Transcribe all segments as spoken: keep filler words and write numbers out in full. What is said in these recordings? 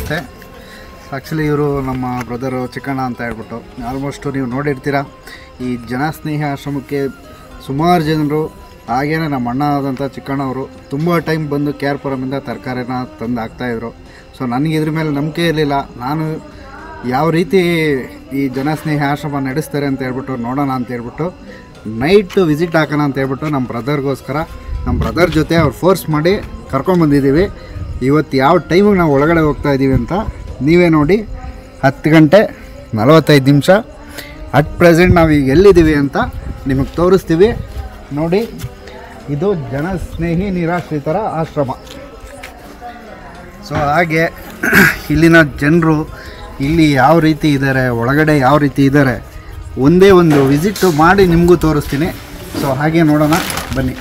ನಮಸ್ತೆ. ಆ್ಯಕ್ಚುಲಿ ಇವರು ನಮ್ಮ ಬ್ರದರು ಚಿಕ್ಕಣ್ಣ ಅಂತ ಹೇಳ್ಬಿಟ್ಟು ಆಲ್ಮೋಸ್ಟು ನೀವು ನೋಡಿರ್ತೀರ. ಈ ಜನಸ್ನೇಹಿ ಆಶ್ರಮಕ್ಕೆ ಸುಮಾರು ಜನರು ಹಾಗೇನೆ ನಮ್ಮ ಅಣ್ಣ ಆದಂಥ ಚಿಕ್ಕಣ್ಣವರು ತುಂಬ ಟೈಮ್ ಬಂದು ಕೆ ಆರ್ ಪುರಮಿಂದ ತರಕಾರಿನ ತಂದು ಹಾಕ್ತಾಯಿದ್ರು. ಸೊ ನನಗೆ ಇದ್ರ ಮೇಲೆ ನಂಬಿಕೆ ಇರಲಿಲ್ಲ. ನಾನು ಯಾವ ರೀತಿ ಈ ಜನಸ್ನೇಹಿ ಆಶ್ರಮ ನಡೆಸ್ತಾರೆ ಅಂತ ಹೇಳ್ಬಿಟ್ಟು ನೋಡೋಣ ಅಂತ ಹೇಳ್ಬಿಟ್ಟು ನೈಟು ವಿಸಿಟ್ ಹಾಕೋಣ ಅಂತ ಹೇಳ್ಬಿಟ್ಟು ನಮ್ಮ ಬ್ರದರ್ಗೋಸ್ಕರ ನಮ್ಮ ಬ್ರದರ್ ಜೊತೆ ಅವ್ರು ಫೋರ್ಸ್ ಮಾಡಿ ಕರ್ಕೊಂಡ್ಬಂದಿದ್ದೀವಿ. ಇವತ್ತು ಯಾವ ಟೈಮಿಗೆ ನಾವು ಒಳಗಡೆ ಹೋಗ್ತಾ ಇದ್ದೀವಿ ಅಂತ ನೀವೇ ನೋಡಿ. ಹತ್ತು ಗಂಟೆ ನಲವತ್ತೈದು ನಿಮಿಷ ಅಟ್ ಪ್ರೆಸೆಂಟ್ ನಾವು ಈಗ ಎಲ್ಲಿದ್ದೀವಿ ಅಂತ ನಿಮಗೆ ತೋರಿಸ್ತೀವಿ ನೋಡಿ. ಇದು ಜನಸ್ನೇಹಿ ನಿರಾಶ್ರಿತರ ಆಶ್ರಮ. ಸೊ ಹಾಗೆ ಇಲ್ಲಿನ ಜನರು ಇಲ್ಲಿ ಯಾವ ರೀತಿ ಇದ್ದಾರೆ, ಒಳಗಡೆ ಯಾವ ರೀತಿ ಇದ್ದಾರೆ, ಒಂದೇ ಒಂದು ವಿಸಿಟ್ಟು ಮಾಡಿ ನಿಮಗೂ ತೋರಿಸ್ತೀನಿ. ಸೊ ಹಾಗೆ ನೋಡೋಣ ಬನ್ನಿ.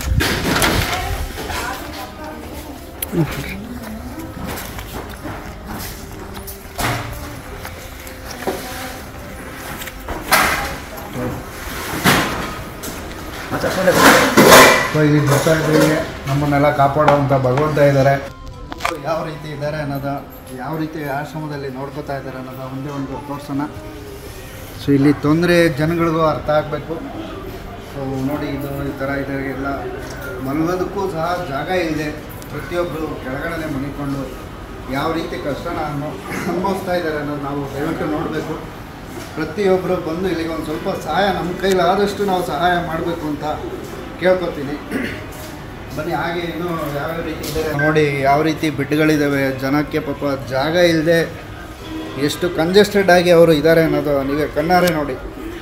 ಸೊ ಇಲ್ಲಿ ಗೊತ್ತಾಗ್ತೀವಿ ನಮ್ಮನ್ನೆಲ್ಲ ಕಾಪಾಡುವಂಥ ಭಗವಂತ ಇದ್ದಾರೆ. ಯಾವ ರೀತಿ ಇದ್ದಾರೆ ಅನ್ನೋದು, ಯಾವ ರೀತಿ ಆಶ್ರಮದಲ್ಲಿ ನೋಡ್ಕೋತಾ ಇದ್ದಾರೆ ಅನ್ನೋದು ಒಂದೇ ಒಂದು ತೋರ್ಸೋಣ. ಸೊ ಇಲ್ಲಿ ತೊಂದರೆ ಜನಗಳಿಗೂ ಅರ್ಥ ಆಗಬೇಕು. ಸೊ ನೋಡಿ, ಇದು ಈ ಥರ ಇದೆ. ಎಲ್ಲ ಮಲಗೋದಕ್ಕೂ ಸಹ ಜಾಗ ಇದೆ. ಪ್ರತಿಯೊಬ್ಬರು ಕೆಳಗಡೆ ಮನಿಕೊಂಡು ಯಾವ ರೀತಿ ಕಷ್ಟನ ಅನ್ನೋ ಅನುಭವಿಸ್ತಾ ಇದ್ದಾರೆ ಅನ್ನೋದು ನಾವು ದಯವಿಟ್ಟು ನೋಡಬೇಕು. ಪ್ರತಿಯೊಬ್ಬರು ಬಂದು ಇಲ್ಲಿಗೆ ಒಂದು ಸ್ವಲ್ಪ ಸಹಾಯ ನಮ್ಮ ಕೈಲಾದಷ್ಟು ನಾವು ಸಹಾಯ ಮಾಡಬೇಕು ಅಂತ ಕೇಳ್ಕೊತೀನಿ. ಬನ್ನಿ. ಹಾಗೆ ಇನ್ನೂ ಯಾವ್ಯಾವ ರೀತಿ ಇದೆ ನೋಡಿ. ಯಾವ ರೀತಿ ಬೆಡ್ಗಳಿದ್ದಾವೆ. ಜನಕ್ಕೆ ಪಾಪ ಜಾಗ ಇಲ್ಲದೆ ಎಷ್ಟು ಕಂಜೆಸ್ಟೆಡ್ ಆಗಿ ಅವರು ಇದ್ದಾರೆ ಅನ್ನೋದು ನೀವೇ ಕಣ್ಣಾರೆ ನೋಡಿ.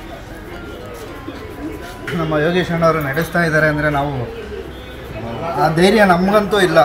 ನಮ್ಮ ಯೋಗೇಶ್ ಅಣ್ಣವರು ನಡೆಸ್ತಾ ಇದ್ದಾರೆ ಅಂದರೆ ನಾವು ಆ ಧೈರ್ಯ ನಮಗಂತೂ ಇಲ್ಲ.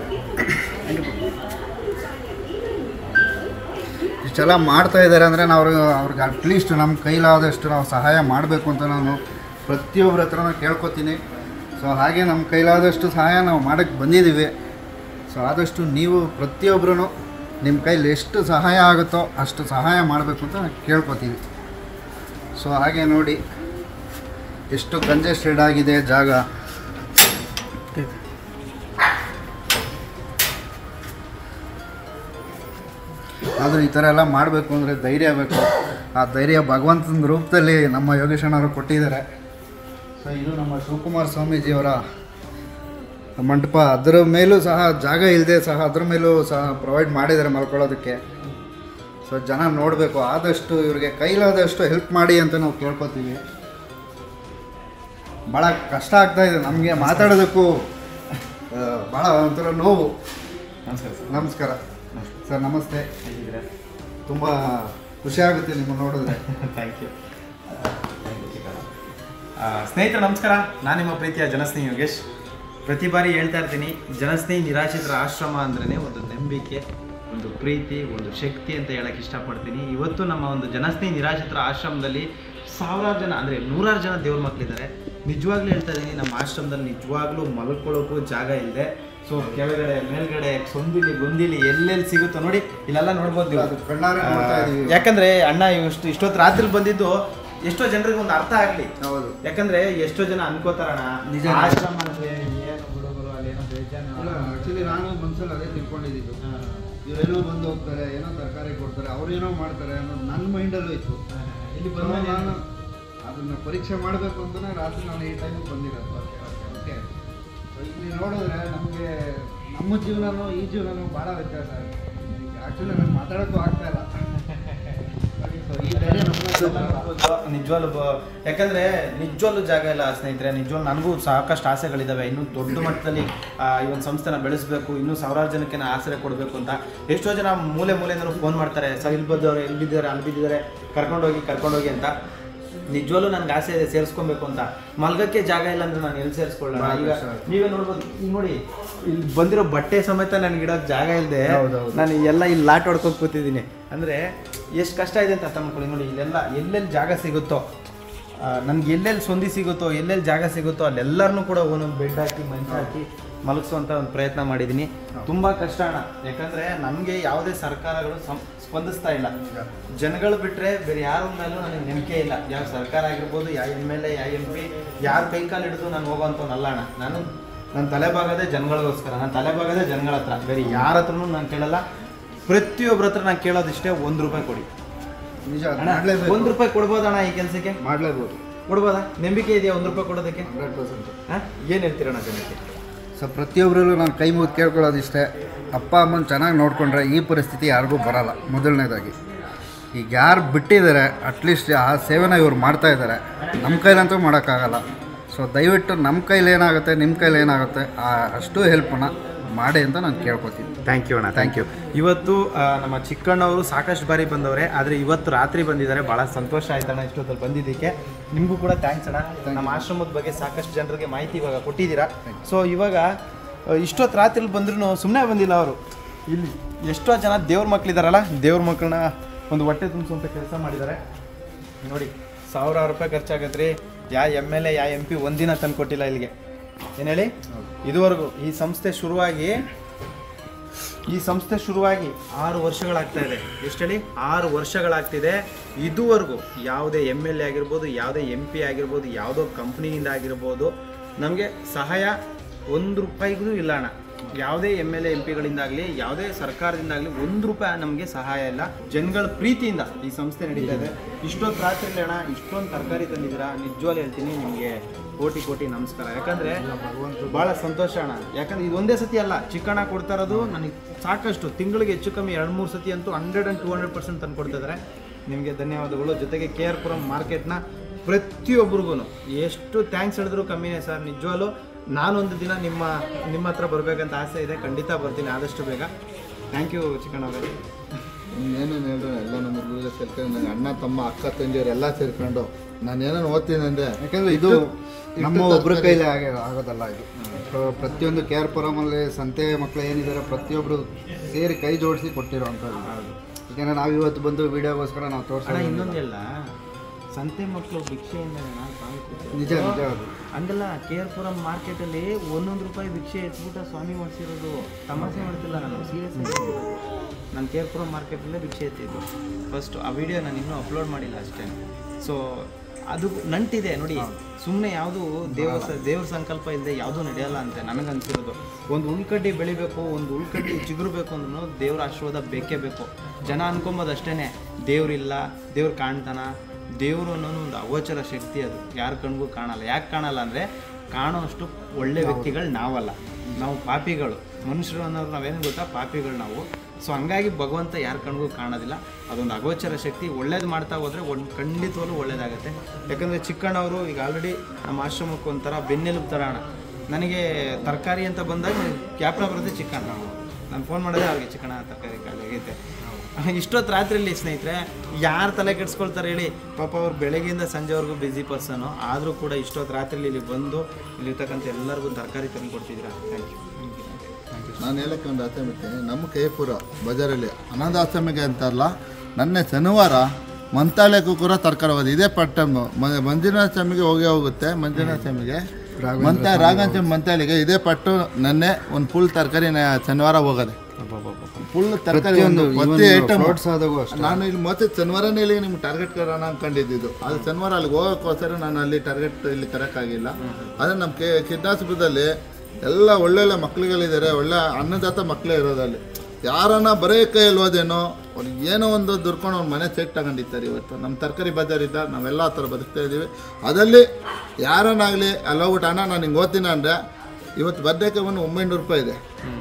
ಇಷ್ಟೆಲ್ಲ ಮಾಡ್ತಾ ಇದ್ದಾರೆ ಅಂದರೆ ನಾವು ಅವ್ರಿಗೆ ಅಟ್ಲೀಸ್ಟ್ ನಮ್ಮ ಕೈಲಾದಷ್ಟು ನಾವು ಸಹಾಯ ಮಾಡಬೇಕು ಅಂತ ನಾನು ಪ್ರತಿಯೊಬ್ಬರ ಹತ್ರನೂ ಕೇಳ್ಕೊತೀನಿ. ಸೊ ಹಾಗೆ ನಮ್ಮ ಕೈಲಾದಷ್ಟು ಸಹಾಯ ನಾವು ಮಾಡೋಕ್ಕೆ ಬಂದಿದ್ದೀವಿ. ಸೊ ಆದಷ್ಟು ನೀವು ಪ್ರತಿಯೊಬ್ಬರೂ ನಿಮ್ಮ ಕೈಲಿ ಎಷ್ಟು ಸಹಾಯ ಆಗುತ್ತೋ ಅಷ್ಟು ಸಹಾಯ ಮಾಡಬೇಕು ಅಂತ ಕೇಳ್ಕೊತೀವಿ. ಸೊ ಹಾಗೆ ನೋಡಿ ಎಷ್ಟು ಕಂಜೆಸ್ಟೆಡ್ ಆಗಿದೆ ಜಾಗ. ಆದರೂ ಈ ಥರ ಎಲ್ಲ ಮಾಡಬೇಕು ಅಂದರೆ ಧೈರ್ಯ ಬೇಕು. ಆ ಧೈರ್ಯ ಭಗವಂತನ ರೂಪದಲ್ಲಿ ನಮ್ಮ ಯೋಗೇಶಣ್ಣವರು ಕೊಟ್ಟಿದ್ದಾರೆ. ಸೊ ಇದು ನಮ್ಮ ಶಿವಕುಮಾರ ಸ್ವಾಮೀಜಿಯವರ ಮಂಟಪ. ಅದರ ಮೇಲೂ ಸಹ ಜಾಗ ಇಲ್ಲದೆ ಸಹ ಅದ್ರ ಮೇಲೂ ಸಹ ಪ್ರೊವೈಡ್ ಮಾಡಿದ್ದಾರೆ ಮಲ್ಕೊಳ್ಳೋದಕ್ಕೆ. ಸೊ ಜನ ನೋಡಬೇಕು. ಆದಷ್ಟು ಇವ್ರಿಗೆ ಕೈಲಾದಷ್ಟು ಹೆಲ್ಪ್ ಮಾಡಿ ಅಂತ ನಾವು ಕೇಳ್ಕೊತೀವಿ. ಭಾಳ ಕಷ್ಟ ಆಗ್ತಾಯಿದೆ ನಮಗೆ ಮಾತಾಡೋದಕ್ಕೂ. ಭಾಳ ಒಂಥರ ನೋವು. ನಮಸ್ಕಾರ ಸರ್. ನಮಸ್ಕಾರ ಸರ್. ನಮಸ್ತೆ. ಹೇಗಿದ್ದೀರಾ? ತುಂಬ ಖುಷಿ ಆಗುತ್ತೆ ನಿಮ್ಮನ್ನು ನೋಡಿದ್ರೆ. Thank you. Thank you Chikkanna. ಸ್ನೇಹಿತರು ನಮಸ್ಕಾರ. ನಾನು ನಿಮ್ಮ ಪ್ರೀತಿಯ ಜನಸ್ನೇಹಿ ಯೋಗೇಶ್. ಪ್ರತಿ ಬಾರಿ ಹೇಳ್ತಾ ಇರ್ತೀನಿ, ಜನಸ್ನೇಹಿ ನಿರಾಶ್ರಿತರ ಆಶ್ರಮ ಅಂದ್ರೇ ಒಂದು ನಂಬಿಕೆ, ಒಂದು ಪ್ರೀತಿ, ಒಂದು ಶಕ್ತಿ ಅಂತ ಹೇಳಕ್ಕೆ ಇಷ್ಟಪಡ್ತೀನಿ. ಇವತ್ತು ನಮ್ಮ ಒಂದು ಜನಸ್ನೇಹಿ ನಿರಾಶ್ರಿತರ ಆಶ್ರಮದಲ್ಲಿ ಸಾವಿರಾರು ಜನ ಅಂದರೆ ನೂರಾರು ಜನ ದೇವ್ರ ಮಕ್ಕಳಿದ್ದಾರೆ. ನಿಜವಾಗ್ಲೂ ಹೇಳ್ತಾ ಇದ್ದೀನಿ, ನಮ್ಮ ಆಶ್ರಮದಲ್ಲಿ ನಿಜವಾಗ್ಲೂ ಮಲ್ಕೊಳ್ಳೋಕ್ಕೂ ಜಾಗ ಇದೆ. ಸೊ ಕೆಳಗಡೆ ಮೇಲ್ಗಡೆ ಸೊಂದಿಲಿ ಗೊಂದಿಲಿ ಎಲ್ಲೆಲ್ಲಿ ಸಿಗುತ್ತೋ ನೋಡಿ. ಇಲ್ಲೆಲ್ಲ ನೋಡ್ಬೋದು ನೀವು. ಯಾಕಂದರೆ ಅಣ್ಣ ಇಷ್ಟು ಇಷ್ಟೊತ್ತು ರಾತ್ರಿ ಬಂದಿದ್ದು ಎಷ್ಟೋ ಜನರಿಗೆ ಒಂದು ಅರ್ಥ ಆಗಲಿ. ಹೌದು. ಯಾಕಂದರೆ ಎಷ್ಟೋ ಜನ ಅನ್ಕೋತಾರಣ ನಿಜ ಆಶ್ರಮ ಅಂದರೆ ಏನು ಹುಡುಗರು ಅಲ್ಲೇನೋ ಬೇಜಾನ. ಆ್ಯಕ್ಚುಲಿ ನಾನು ಮನ್ಸಲ್ಲಿ ಅದೇ ತಿಳ್ಕೊಂಡಿದ್ದು. ಇವರೇನೋ ಬಂದು ಹೋಗ್ತಾರೆ, ಏನೋ ತರಕಾರಿ ಕೊಡ್ತಾರೆ, ಅವ್ರೇನೋ ಮಾಡ್ತಾರೆ ಅನ್ನೋದು ನನ್ನ ಮೈಂಡಲ್ಲೂ ಇತ್ತು. ಇಲ್ಲಿ ಬಂದು ನಾನು ಅದನ್ನು ಪರೀಕ್ಷೆ ಮಾಡಬೇಕು ಅಂತಲೇ ರಾತ್ರಿ ನಾನು ಈ ಟೈಮಿಗೆ ಬಂದಿರೋದು. ಓಕೆ. ಇಲ್ಲಿ ನೋಡಿದ್ರೆ ನಮಗೆ ನಮ್ಮ ಜೀವನನೂ ಈ ಜೀವನನೂ ಭಾಳ ವ್ಯತ್ಯಾಸ ಆಗುತ್ತೆ. ಆ್ಯಕ್ಚುಲಿ ನಾನು ಮಾತಾಡೋಕ್ಕೂ ಆಗ್ತಾ ಇಲ್ಲ. ಈ ಧೈರ್ಯ ನಿಜವಾಗ್ಲೂ ಯಾಕಂದರೆ ನಿಜವಾಗ್ಲೂ ಜಾಗ ಇಲ್ಲ ಸ್ನೇಹಿತರೆ. ನಿಜವಾಗ್ಲೂ ನನಗೂ ಸಾಕಷ್ಟು ಆಸೆಗಳಿದ್ದಾವೆ. ಇನ್ನೂ ದೊಡ್ಡ ಮಟ್ಟದಲ್ಲಿ ಈ ಒಂದು ಸಂಸ್ಥೆನ ಬೆಳೆಸಬೇಕು, ಇನ್ನೂ ಸಾವಿರಾರು ಜನಕ್ಕೆ ಆಸರೆ ಕೊಡಬೇಕು ಅಂತ. ಎಷ್ಟೋ ಜನ ಮೂಲೆ ಮೂಲೆಯಿಂದಲೂ ಫೋನ್ ಮಾಡ್ತಾರೆ, ಸರ್ ಇಲ್ಲಿ ಬಂದವರು ಎಲ್ಲಿ ಬಿದ್ದಿದ್ದಾರೆ ಅಲ್ಲಿ ಬಿದ್ದಿದ್ದಾರೆ, ಕರ್ಕೊಂಡೋಗಿ ಕರ್ಕೊಂಡೋಗಿ ಅಂತ. ನಿಜವಾಗ್ಲೂ ನನಗೆ ಆಸೆ ಇದೆ ಸೇರಿಸ್ಕೊಬೇಕು ಅಂತ. ಮಲ್ಗಕ್ಕೆ ಜಾಗ ಇಲ್ಲ ಅಂದರೆ ನಾನು ಎಲ್ಲಿ ಸೇರಿಸ್ಕೊಳ್ಳೋಣ. ಈಗ ನೀವೇ ನೋಡ್ಬೋದು. ಈಗ ನೋಡಿ, ಇಲ್ಲಿ ಬಂದಿರೋ ಬಟ್ಟೆ ಸಮೇತ ನನಗೆ ಇಡೋಕ್ಕೆ ಜಾಗ ಇಲ್ಲದೆ ನಾನು ಎಲ್ಲ ಇಲ್ಲಿ ಲಾಟ್ ಹೊಡ್ಕೊಂಡು ಕೂತಿದ್ದೀನಿ. ಅಂದರೆ ಎಷ್ಟು ಕಷ್ಟ ಇದೆ ಅಂತ ಅರ್ಥ ಮಾಡ್ಕೊಳ್ಳಿ. ನೋಡಿ, ಇಲ್ಲೆಲ್ಲ ಎಲ್ಲೆಲ್ಲಿ ಜಾಗ ಸಿಗುತ್ತೋ, ನನಗೆ ಎಲ್ಲೆಲ್ಲಿ ಸಂಧಿ ಸಿಗುತ್ತೋ, ಎಲ್ಲೆಲ್ಲಿ ಜಾಗ ಸಿಗುತ್ತೋ ಅಲ್ಲೆಲ್ಲರನ್ನೂ ಕೂಡ ಒಂದೊಂದು ಬೆಡ್ ಹಾಕಿ ಮಂಚ ಹಾಕಿ ಮಲಗಿಸುವಂಥ ಒಂದು ಪ್ರಯತ್ನ ಮಾಡಿದ್ದೀನಿ. ತುಂಬ ಕಷ್ಟ ಅಣ್ಣ. ಯಾಕಂದರೆ ನಮಗೆ ಯಾವುದೇ ಸರ್ಕಾರಗಳು ಸಂ ಸ್ಪಂದಿಸ್ತಾ ಇಲ್ಲ. ಜನಗಳು ಬಿಟ್ಟರೆ ಬೇರೆ ಯಾರ ಮೇಲೂ ನನಗೆ ನಂಬಿಕೆ ಇಲ್ಲ. ಯಾವ ಸರ್ಕಾರ ಆಗಿರ್ಬೋದು, ಯಾವ ಎಮ್ ಎಲ್ ಎ, ಯಾವ ಎಂ ಪಿ, ಯಾರ ಕೈಕಾಲು ಹಿಡಿದು ನಾನು ಹೋಗೋವಂಥವನ್ನಲ್ಲ ಅಣ್ಣ. ನಾನು ನನ್ನ ತಲೆಬಾಗದೆ ಜನಗಳಿಗೋಸ್ಕರ, ನನ್ನ ತಲೆಬಾಗದೆ ಜನಗಳ ಹತ್ರ, ಬೇರೆ ಯಾರ ಹತ್ರನೂ ನಾನು ಕೇಳಲ್ಲ. ಪ್ರತಿಯೊಬ್ಬರ ಹತ್ರ ನಾನು ಕೇಳೋದಿಷ್ಟೇ ಒಂದು ರೂಪಾಯಿ ಕೊಡಿ. ನಿಜ ಅಣ್ಣ ಮಾಡಲೇಬೇಕು. ಒಂದು ರೂಪಾಯಿ ಕೊಡ್ಬೋದಣ್ಣ ಈ ಕೆಲಸಕ್ಕೆ? ಮಾಡಲೇಬೋದು. ಕೊಡ್ಬೋದಾ? ನಂಬಿಕೆ ಇದೆಯಾ ಒಂದು ರೂಪಾಯಿ ಕೊಡೋದಕ್ಕೆ? Hundred percent. ಹಾಂ, ಏನು ಹೇಳ್ತೀರಣ್ಣ ಜನಕ್ಕೆ? ಸೊ ಪ್ರತಿಯೊಬ್ಬರಲ್ಲೂ ನಾನು ಕೈ ಮುಗಿದು ಕೇಳ್ಕೊಳ್ಳೋದಿಷ್ಟೇ, ಅಪ್ಪ ಅಮ್ಮನ ಚೆನ್ನಾಗಿ ನೋಡಿಕೊಂಡ್ರೆ ಈ ಪರಿಸ್ಥಿತಿ ಯಾರಿಗೂ ಬರೋಲ್ಲ. ಮೊದಲನೇದಾಗಿ ಈಗ ಯಾರು ಬಿಟ್ಟಿದ್ದಾರೆ ಅಟ್ಲೀಸ್ಟ್ ಆ ಸೇವೆನ ಇವ್ರು ಮಾಡ್ತಾ ಇದ್ದಾರೆ, ನಮ್ಮ ಕೈಲಂತೂ ಮಾಡೋಕ್ಕಾಗಲ್ಲ. ಸೊ ದಯವಿಟ್ಟು ನಮ್ಮ ಕೈಲಿ ಏನಾಗುತ್ತೆ ನಿಮ್ಮ ಕೈಲಿ ಏನಾಗುತ್ತೆ ಆ ಅಷ್ಟು ಹೆಲ್ಪನ್ನ ಮಾಡಿ ಅಂತ ನಾನು ಕೇಳ್ಕೊತೀನಿ. ಥ್ಯಾಂಕ್ ಯು ಅಣ್ಣ, ಥ್ಯಾಂಕ್ ಯು. ಇವತ್ತು ಆ, ನಮ್ಮ ಚಿಕ್ಕಣ್ಣವರು ಸಾಕಷ್ಟು ಬಾರಿ ಬಂದವರೇ, ಆದರೆ ಇವತ್ತು ರಾತ್ರಿ ಬಂದಿದ್ದಾರೆ. ಭಾಳ ಸಂತೋಷ ಆಯ್ತಣ್ಣ ಇಷ್ಟೊತ್ತಲ್ಲಿ ಬಂದಿದ್ದಕ್ಕೆ. ನಿಮಗೂ ಕೂಡ ಥ್ಯಾಂಕ್ಸ್ ಅಣ್ಣ. ನಮ್ಮ ಆಶ್ರಮದ ಬಗ್ಗೆ ಸಾಕಷ್ಟು ಜನರಿಗೆ ಮಾಹಿತಿ ಇವಾಗ ಕೊಟ್ಟಿದ್ದೀರಾ. ಸೊ ಇವಾಗ ಇಷ್ಟೊತ್ತು ರಾತ್ರಿ ಬಂದ್ರೂ ಸುಮ್ಮನೆ ಬಂದಿಲ್ಲ ಅವರು. ಇಲ್ಲಿ ಎಷ್ಟೋ ಜನ ದೇವ್ರ ಮಕ್ಕಳಿದಾರಲ್ಲ, ದೇವ್ರ ಮಕ್ಕಳನ್ನ ಒಂದು ಹೊಟ್ಟೆ ತುಂಬಿಸುವಂಥ ಕೆಲಸ ಮಾಡಿದ್ದಾರೆ ನೋಡಿ. ಸಾವಿರಾರು ರೂಪಾಯಿ ಖರ್ಚಾಗತ್ತೆ ರೀ. ಯಾ ಎಮ್ ಎಲ್ ಎ ಯಾ ಎಂ ಪಿ ಒಂದಿನ ತಂದು ಕೊಟ್ಟಿಲ್ಲ ಇಲ್ಲಿಗೆ. ಏನು ಹೇಳಿ? ಇದುವರೆಗೂ ಈ ಸಂಸ್ಥೆ ಶುರುವಾಗಿ ಈ ಸಂಸ್ಥೆ ಶುರುವಾಗಿ ಆರು ವರ್ಷಗಳಾಗ್ತಾ ಇದೆ. ಎಷ್ಟು ಹೇಳಿ? ಆರು ವರ್ಷಗಳಾಗ್ತಿದೆ. ಇದುವರೆಗೂ ಯಾವುದೇ ಎಮ್ ಎಲ್ ಎ ಆಗಿರ್ಬೋದು, ಯಾವುದೇ ಎಂ ಪಿ ಆಗಿರ್ಬೋದು, ಯಾವುದೋ ಕಂಪ್ನಿಯಿಂದ ಆಗಿರ್ಬೋದು ನಮಗೆ ಸಹಾಯ ಒಂದು ರೂಪಾಯಿಗೂ ಇಲ್ಲ ಅಣ್ಣ. ಯಾವುದೇ ಎಮ್ ಎಲ್ ಎ ಎಂ ಪಿಗಳಿಂದಾಗಲಿ ಯಾವುದೇ ಸರ್ಕಾರದಿಂದಾಗಲಿ ಒಂದು ರೂಪಾಯಿ ನಮಗೆ ಸಹಾಯ ಇಲ್ಲ. ಜನಗಳ ಪ್ರೀತಿಯಿಂದ ಈ ಸಂಸ್ಥೆ ನಡೀತಾ ಇದೆ. ಇಷ್ಟೊಂದು ರಾತ್ರಿ ಅಣ್ಣ ಇಷ್ಟೊಂದು ತರಕಾರಿ ತಂದಿದ್ದೀರಾ, ನಿಜವಾಗ್ಲೂ ಹೇಳ್ತೀನಿ ನಿಮಗೆ ಕೋಟಿ ಕೋಟಿ ನಮಸ್ಕಾರ. ಯಾಕಂದರೆ ಭಾಳ ಸಂತೋಷ ಅಣ್ಣ. ಯಾಕಂದರೆ ಇದು ಒಂದೇ ಸತಿ ಅಲ್ಲ, ಚಿಕ್ಕಣ್ಣ ಕೊಡ್ತಾ ಇರೋದು ನನಗೆ ಸಾಕಷ್ಟು, ತಿಂಗಳಿಗೆ ಹೆಚ್ಚು ಕಮ್ಮಿ ಎರಡು ಮೂರು ಸತಿ ಅಂತೂ hundred and two hundred percent ತಂದು ಕೊಡ್ತಾ ಇದ್ದಾರೆ. ನಿಮಗೆ ಧನ್ಯವಾದಗಳು. ಜೊತೆಗೆ ಕೆ ಆರ್ ಪುರಂ ಮಾರ್ಕೆಟ್ನ ಪ್ರತಿಯೊಬ್ಬರಿಗೂ ಎಷ್ಟು ಥ್ಯಾಂಕ್ಸ್ ಹೇಳಿದ್ರು ಕಮ್ಮಿನೇ ಸರ್. ನಿಜವಾಗ್ಲೂ ನಾನೊಂದು ದಿನ ನಿಮ್ಮ ನಿಮ್ಮ ಹತ್ರ ಬರಬೇಕಂತ ಆಸೆ ಇದೆ. ಖಂಡಿತ ಬರ್ತೀನಿ ಆದಷ್ಟು ಬೇಗ. ಥ್ಯಾಂಕ್ ಯು ಚಿಕ್ಕಣ್ಣ ಅವರೇ. ಏನೇನು ಹೇಳಿದ್ರೆ ಎಲ್ಲ ನಮ್ಮ ಹುಡುಗ ಸೇರ್ಕೊಂಡು ನನಗೆ ಅಣ್ಣ ತಮ್ಮ ಅಕ್ಕ ತಂಗಿಯವರು ಎಲ್ಲ ಸೇರ್ಕೊಂಡು ನಾನು ಏನೇನು ಓದ್ತೀನಿ ಅಂದರೆ, ಯಾಕಂದರೆ ಇದು ನಮ್ಮ ಒಬ್ಬರ ಕೈಲಿ ಆಗ ಆಗೋದಲ್ಲ. ಇದು ಸೊ ಪ್ರತಿಯೊಂದು ಕೆ ಆರ್ ಪುರಮಲ್ಲಿ ಸಂತೆ ಮಕ್ಕಳು ಏನಿದ್ದಾರೆ ಪ್ರತಿಯೊಬ್ಬರು ಸೇರಿ ಕೈ ಜೋಡಿಸಿ ಕೊಟ್ಟಿರೋ ಅಂಥದ್ದು. ಯಾಕೆಂದರೆ ನಾವು ಇವತ್ತು ಬಂದು ವೀಡಿಯೋಗೋಸ್ಕರ ನಾವು ಅಣ್ಣ ತೋರಿಸೋಣ. ಇನ್ನೊಂದೆಲ್ಲ ಸಂತೆ ಮಕ್ಕಳು ಭಿಕ್ಷೆಯಿಂದ ನಿಜ ನಿಜ ಅದು ಹಂಗಲ್ಲ. ಕೆ ಆರ್ ಪುರಂ ಮಾರ್ಕೆಟಲ್ಲಿ ಒಂದೊಂದು ರೂಪಾಯಿ ಭಿಕ್ಷೆ ಎತ್ಬಿಟ್ಟು ಸ್ವಾಮಿ ಮಾಡಿಸಿರೋದು. ತಮಾಷೆ ಮಾಡ್ತಿಲ್ಲ ನಾನು, ಸೀರಿಯಸ್ ಆಗಿ. ನಾನು ಕೆ ಆರ್ ಪುರಂ ಮಾರ್ಕೆಟಲ್ಲೇ ಭಿಕ್ಷೆ ಎತ್ತಿದ್ದು ಫಸ್ಟು. ಆ ವಿಡಿಯೋ ನಾನು ಇನ್ನೂ ಅಪ್ಲೋಡ್ ಮಾಡಿಲ್ಲ ಅಷ್ಟೇ. ಸೊ ಅದು ನಂಟಿದೆ ನೋಡಿ. ಸುಮ್ಮನೆ ಯಾವುದು ದೇವ ದೇವ್ರ ಸಂಕಲ್ಪ ಇಲ್ಲದೆ ಯಾವುದೂ ನಡೆಯಲ್ಲ ಅಂತ ನನಗನ್ಸಿರೋದು. ಒಂದು ಉಳ್ಕಡ್ಡಿ ಬೆಳಿಬೇಕು, ಒಂದು ಉಳ್ಕಡ್ಡಿ ಚಿಗುರಬೇಕು ಅಂದ್ರೂ ದೇವ್ರ ಆಶೀರ್ವಾದ ಬೇಕೇ ಬೇಕು. ಜನ ಅನ್ಕೊಂಬೋದು ಅಷ್ಟೇ, ದೇವ್ರಿಲ್ಲ, ದೇವ್ರು ಕಾಣ್ತಾನ. ದೇವರು ಅನ್ನೋದು ಒಂದು ಅಗೋಚರ ಶಕ್ತಿ, ಅದು ಯಾರ ಕಣ್ಗೂ ಕಾಣಲ್ಲ. ಯಾಕೆ ಕಾಣಲ್ಲ ಅಂದರೆ ಕಾಣೋ ಅಷ್ಟು ಒಳ್ಳೆ ವ್ಯಕ್ತಿಗಳು ನಾವಲ್ಲ, ನಾವು ಪಾಪಿಗಳು. ಮನುಷ್ಯರು ಅನ್ನೋರು ನಾವೇನು ಗೊತ್ತಾ, ಪಾಪಿಗಳು ನಾವು. ಸೊ ಹಂಗಾಗಿ ಭಗವಂತ ಯಾರ ಕಣ್ಗೂ ಕಾಣೋದಿಲ್ಲ. ಅದೊಂದು ಅಗೋಚರ ಶಕ್ತಿ. ಒಳ್ಳೇದು ಮಾಡ್ತಾ ಹೋದರೆ ಒಂದು ಖಂಡಿತವಾಗ್ಲೂ ಒಳ್ಳೇದಾಗುತ್ತೆ. ಯಾಕಂದರೆ ಚಿಕ್ಕಣ್ಣವರು ಈಗ ಆಲ್ರೆಡಿ ನಮ್ಮ ಆಶ್ರಮಕ್ಕೆ ಒಂಥರ ಬೆನ್ನೆಲುಬು ಥರ ಅಣ್ಣ. ನನಗೆ ತರಕಾರಿ ಅಂತ ಬಂದಾಗ ಕ್ಯಾಪ್ನ ಬರುತ್ತೆ ಚಿಕ್ಕಣ್ಣ. ನಾನು ಫೋನ್ ಮಾಡಿದೆ ಅವ್ರಿಗೆ, ಚಿಕ್ಕಣ್ಣ ತರಕಾರಿ ಖಾಲಿ ಆಗೈತೆ. ಇಷ್ಟೊತ್ತು ರಾತ್ರಿಯಲ್ಲಿ ಸ್ನೇಹಿತರೆ ಯಾರು ತಲೆ ಕೆಡಿಸ್ಕೊಳ್ತಾರೆ ಹೇಳಿ? ಪಾಪ ಅವ್ರು ಬೆಳಗ್ಗೆಯಿಂದ ಸಂಜೆವರೆಗೂ ಬ್ಯುಸಿ ಪರ್ಸನು. ಆದರೂ ಕೂಡ ಇಷ್ಟೊತ್ತು ರಾತ್ರಿಯಲ್ಲಿ ಇಲ್ಲಿ ಬಂದು ಇಲ್ಲಿರ್ತಕ್ಕಂಥ ಎಲ್ಲರಿಗೂ ತರಕಾರಿ ತಂದು ಕೊಡ್ತಿದ್ದೀರಾ. Thank you. ನಾನು ಹೇಳಕ್ಕೆ ಒಂದು ಆಸೆ ಬಿಡ್ತೀನಿ. ನಮ್ಮ ಕೈಪುರ ಬಜಾರಲ್ಲಿ ಅನಾಥಾಶ್ರಮಿಗೆ ಅಂತಾರಲ್ಲ, ನನ್ನ ಶನಿವಾರ ಮಂತಾಲಯಕ್ಕೂ ಕೂಡ ತರಕಾರಿ ಹೋಗೋದು. ಇದೇ ಪಟ್ಟಮ್ಮ ಮಂಜುನಾಥ ಸ್ವಾಮಿಗೆ ಹೋಗೇ ಹೋಗುತ್ತೆ. ಮಂಜುನಾಥ ಸ್ವಾಮಿಗೆ ಮಂತ ರಾಘವೇಂದ್ರ ಮಂತಾಲಿಗೆ ಇದೇ ಪಟ್ಟು ನನ್ನೆ ಒಂದು ಫುಲ್ ತರಕಾರಿ ಶನಿವಾರ ಹೋಗೋದೆ. ಫುಲ್ ತರಕಾರಿ ಒಂದು ಪ್ರತಿ ಐಟಮ್. ನಾನು ಇಲ್ಲಿ ಮತ್ತೆ ಶನಿವಾರನೇ ಇಲ್ಲಿ ನಿಮ್ಗೆ ಟಾರ್ಗೆಟ್ ಕರೋಣ ಅನ್ಕೊಂಡಿದ್ದು. ಅದು ಶನಿವಾರ ಅಲ್ಲಿಗೆ ಹೋಗೋಕ್ಕೋಸ್ಕರ ನಾನು ಅಲ್ಲಿ ಟಾರ್ಗೆಟ್ ಇಲ್ಲಿ ತರೋಕ್ಕಾಗಿಲ್ಲ. ಆದರೆ ನಮ್ಮ ಕೆ ಕಿಡ್ನಾಸ್ಪುರದಲ್ಲಿ ಎಲ್ಲ ಒಳ್ಳೊಳ್ಳೆ ಮಕ್ಳುಗಳಿದ್ದಾರೆ, ಒಳ್ಳೆ ಅನ್ನದಾತ ಮಕ್ಕಳೇ ಇರೋದಲ್ಲಿ. ಯಾರನ್ನ ಬರೀ ಕೈಯಲ್ಲಿ ಹೋದೇನೋ ಅವ್ರಿಗೆ ಏನೋ ಒಂದು ದುರ್ಕೊಂಡು ಅವ್ರ ಮನೆ ಸೆಟ್ ತಗೊಂಡಿರ್ತಾರೆ. ಇವತ್ತು ನಮ್ಮ ತರಕಾರಿ ಬಜಾರಿದ್ದ ನಾವೆಲ್ಲ ಆ ಥರ ಬದುಕ್ತಾ ಇದ್ದೀವಿ. ಅದರಲ್ಲಿ ಯಾರನ್ನಾಗಲಿ ಅಲ್ಲಿ ಹೋಗ್ಬಿಟ್ಟು ಅಣ್ಣ ನಾನು ಹಿಂಗೆ ಓದ್ತೀನಿ ಅಂದರೆ, ಇವತ್ತು ಬದನೆಕಾಯಿ ಒಂದು ಒಂಬೈನೂರು ರೂಪಾಯಿ ಇದೆ,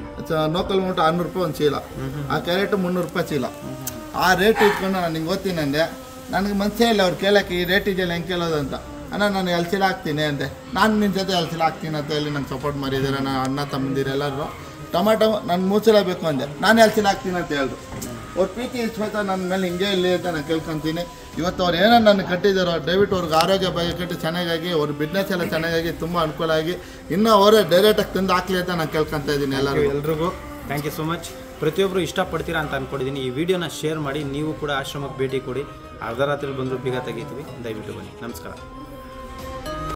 ನೋಕಲ್ ಮುಟ್ಟು ಆರುನೂರು ರೂಪಾಯಿ ಒಂದು ಚೀಲ, ಆ ಕ್ಯಾರೆಟು ಮುನ್ನೂರು ರೂಪಾಯಿ ಚೀಲ. ಆ ರೇಟ್ ಇಟ್ಕೊಂಡು ನಾನು ಹಿಂಗೆ ಓದ್ತೀನಿ ಅಂದರೆ ನನಗೆ ಮನಸ್ಸೇ ಇಲ್ಲ ಅವ್ರು ಕೇಳೋಕ್ಕೆ, ಈ ರೇಟ್ ಇದೆಯಲ್ಲ ಹೆಂಗೆ ಕೇಳೋದು ಅಂತ. ಅಣ್ಣ ನಾನು ಎಲ್ ಚೀಲ ಹಾಕ್ತೀನಿ ಅಂದೆ. ನಾನು ನಿನ್ನ ಜೊತೆ ಎಲ್ ಚೀಲ ಹಾಕ್ತೀನಿ ಅಂತ ಹೇಳಿ ನಂಗೆ ಸಪೋರ್ಟ್ ಮಾಡಿದ್ದಾರೆ. ನಾನು ಅಣ್ಣ ತಮ್ಮಂದಿರು ಎಲ್ಲರೂ. ಟೊಮೆಟೊ ನಾನು ಮೂರು ಚೀಲ ಬೇಕು ಅಂದೆ, ನಾನು ಎಲ್ ಚೀಲ ಹಾಕ್ತೀನಿ ಅಂತ ಹೇಳಿದ್ರು. ಅವ್ರ ಪ್ರೀತಿ ಇಷ್ಟ ನನ್ನ ಮೇಲೆ ಹಿಂಗೆ ಇಲ್ಲಿ ಅಂತ ನಾನು ಕೇಳ್ಕೊತೀನಿ. ಇವತ್ತು ಅವ್ರು ಏನೋ ನನ್ನ ಕಟ್ಟಿದ್ದಾರೋ ದಯವಿಟ್ಟು ಅವ್ರಿಗೆ ಆರೋಗ್ಯ ಬಗ್ಗೆ ಕಟ್ಟಿ ಚೆನ್ನಾಗಾಗಿ, ಅವ್ರ ಬಿಸ್ನೆಸ್ ಎಲ್ಲ ಚೆನ್ನಾಗಾಗಿ ತುಂಬ ಅನುಕೂಲ ಆಗಿ ಇನ್ನೂ ಅವರೇ ಡೈರೆಕ್ಟಾಗಿ ತಂದು ಹಾಕ್ಲಿ ಅಂತ ನಾನು ಕೇಳ್ಕೊತಾ ಇದ್ದೀನಿ ಎಲ್ಲರೂ. ಎಲ್ರಿಗೂ ಥ್ಯಾಂಕ್ ಯು ಸೊ ಮಚ್. ಪ್ರತಿಯೊಬ್ಬರು ಇಷ್ಟಪಡ್ತೀರಾ ಅಂತ ಅಂದ್ಕೊಂಡಿದ್ದೀನಿ. ಈ ವಿಡಿಯೋನ ಶೇರ್ ಮಾಡಿ, ನೀವು ಕೂಡ ಆಶ್ರಮಕ್ಕೆ ಭೇಟಿ ಕೊಡಿ. ಅರ್ಧ ರಾತ್ರಿ ಬಂದರೂ ಬೀಗ ತೆಗಿತೀವಿ. ದಯವಿಟ್ಟು ಬನ್ನಿ. ನಮಸ್ಕಾರ.